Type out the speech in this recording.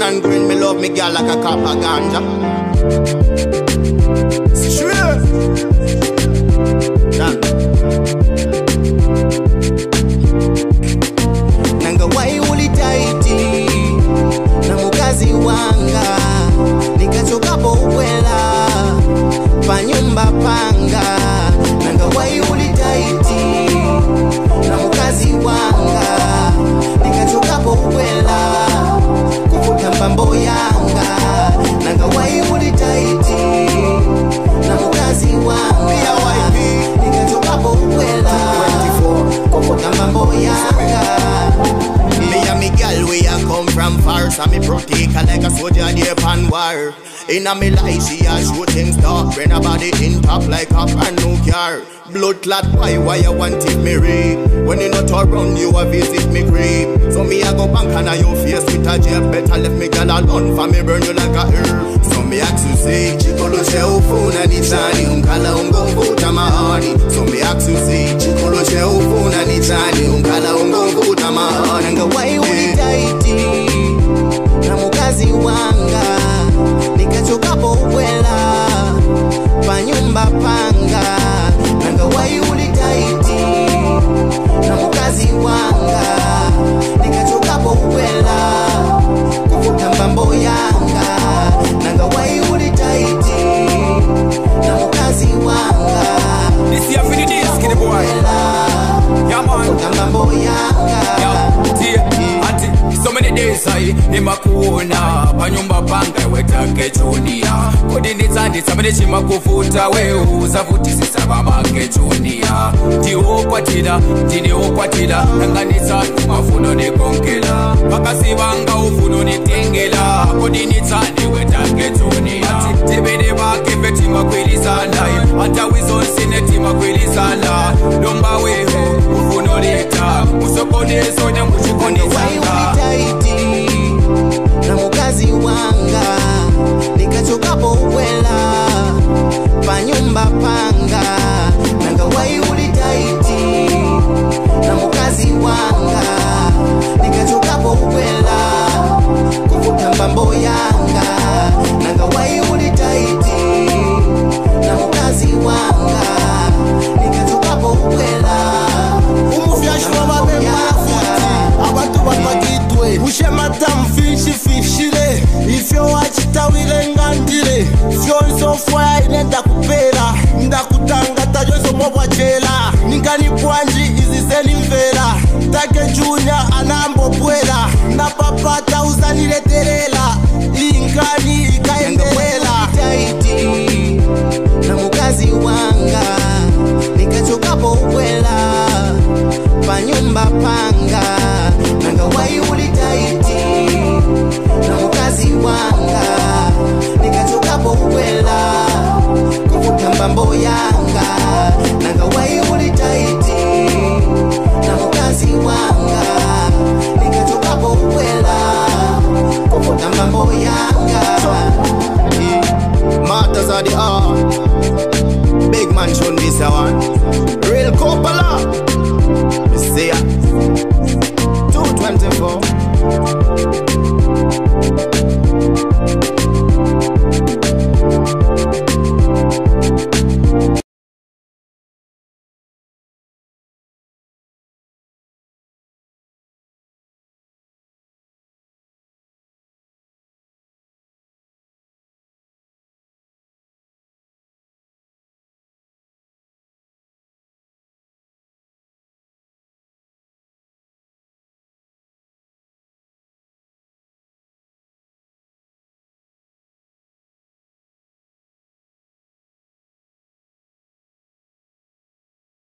and green, me love me girl like a cup of ganja. Sure. Nanga wai ulitaiti na mukazi wanga nikachokapo ukwela pa nyumba panga. Nanga wai ulitaiti na mukazi wanga nikachokapo ukwela kufuta mbambo yanga. Nanga wai ulitaiti na mukazi wanga nikachokapo ukwela kufuta mbambo yanga. Me and me girl, we a come from far, so me protect her like a soldier there pan war. Inna me life, she a shooting star, bring her body in top like a brand new car. Blood clot, why you want it me rape? When you not around, you a visit me grave. So me a go bank and a your face with a jab. Better left me girl alone, for me burn you like a herb. So me ask you say, chikolo she ufuna nitani, unkala ungonguta mahani. So me ask you say, chikolo she ufuna nitani, unkala ungonguta mahani. Nanga wai ulitaiti na mukazi wanga nikachokapo ukwela pa nyumba panga. Nanga wai ulitaiti na mukazi wanga nikachokapo ukwela kufuta mbambo yanga. Nanga wai ulitaiti na mukazi wanga this year for the disc the boy. Yeah man, kufuta mbambo yanga. So many days I nimakuna panyumba panga wetake chunia kodini zandi samene chima kufuta weu zafuti sisaba make chunia ti okwatira tini okwatira nanganisa mafuno ni konkela bakasibanga ufuno ni tengela kodini zandi wetake chunia tibede bake beti makwilizana hata wizonsi neti makwilizana domba weho ufuno leta usokone zonya muchikoni zanga. Na mukazi wanga nikachokapo ukwela pa nyumba panga. Nanga wai ulitaiti na mukazi wanga nikachokapo ukwela kufuta mbambo yanga. Nanga wai ulitaiti na mukazi wanga nikachokapo ukwela umufyashwa mabembafuti abantu bakagitwe ushe madamu fishile ifyo wachitawile ngandile fyonso fwaya inenda kupera ndakutanga tajozo mobwa jela ningani pwanji iziseni mvera take junya anambo bwela na papata uzaniletelela ingani ikaendelela. Na mukazi wanga nikachokapo ukwela pa nyumba panga. Nanga wai ulitaiti na mukazi wanga nikachokapo ukwela kufuta mbambo yanga. Nanga wai ulitaiti na mukazi wanga nikachokapo ukwela kufuta mbambo yanga. Matters are the art, big man shouldn't miss a one. Real couple